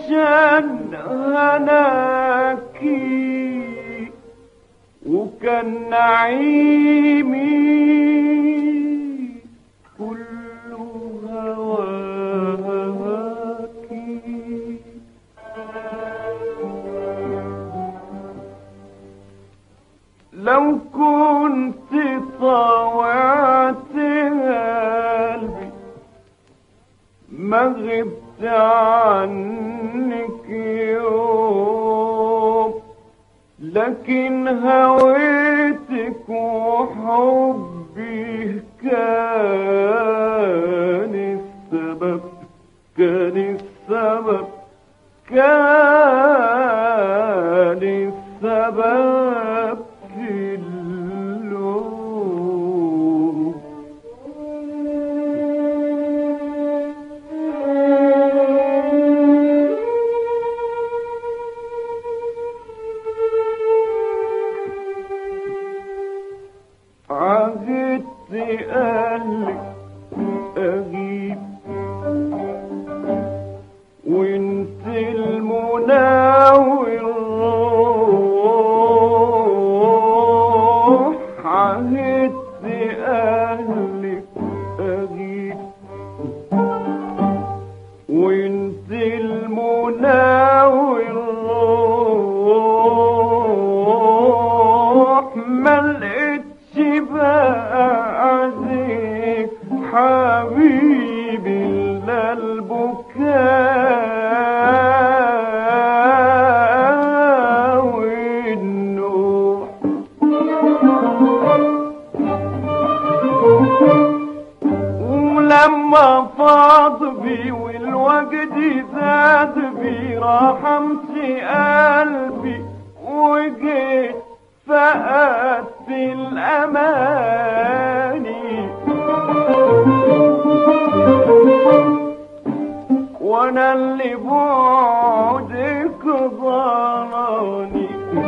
عشان هناكي وكان نعيمي كله هواكي. لو كنت طوعت قلبي ما غبت عنك يوم، لكن هويتك وحبي كان السبب، كان السبب، كان السبب في اللوم. عهدت أهلك أغيب وانت المنى والروح، عهدت أهلك أغيب وانت المنى والروح، ملقتش بعدك حبيبي إلا البكاء والنوح. ولما فاض بي والوجد زاد بي رحمت قلبي وجيت فقدت الأماني، وانا اللي بعدك ضناني،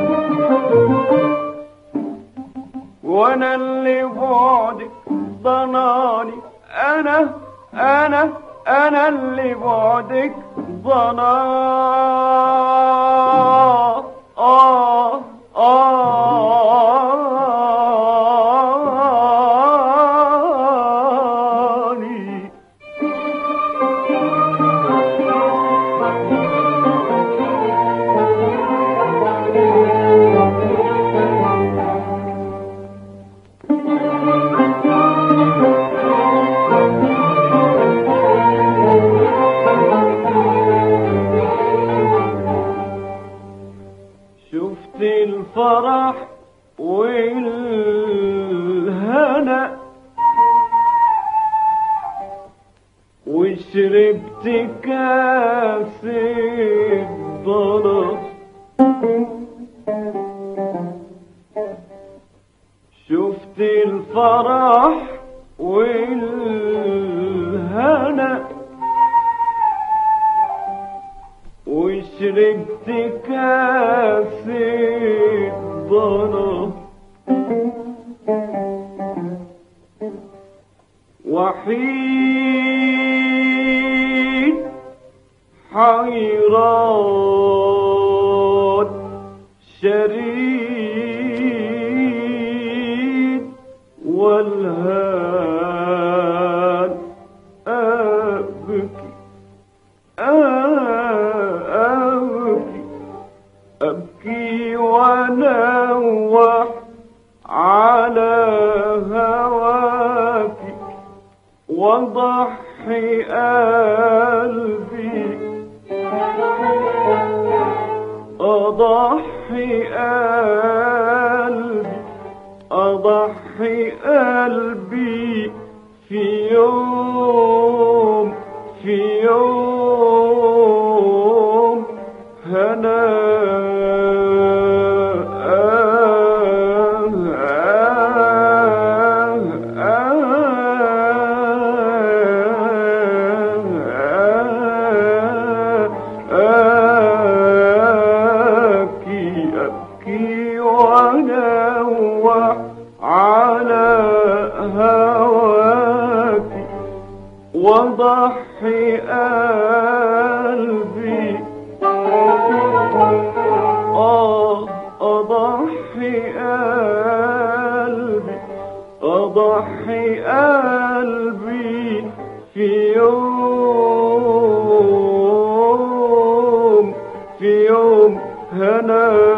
وانا اللي بعدك ضناني، انا اللي بعدك ضناني. شفت الفرح والهنا وشربت كاس الضنا، شفت الفرح والهنا وشربت كاس الضنا، وحيد حيران شريد والهان أبكي أبكي وأنوح على هواك وضحي قلبي، أضحي قلبي، أضحي قلبي في يوم، في يوم هنا. أبكي وأنوح على هواك وضحي قلبي، أضحي قلبي في يوم هنا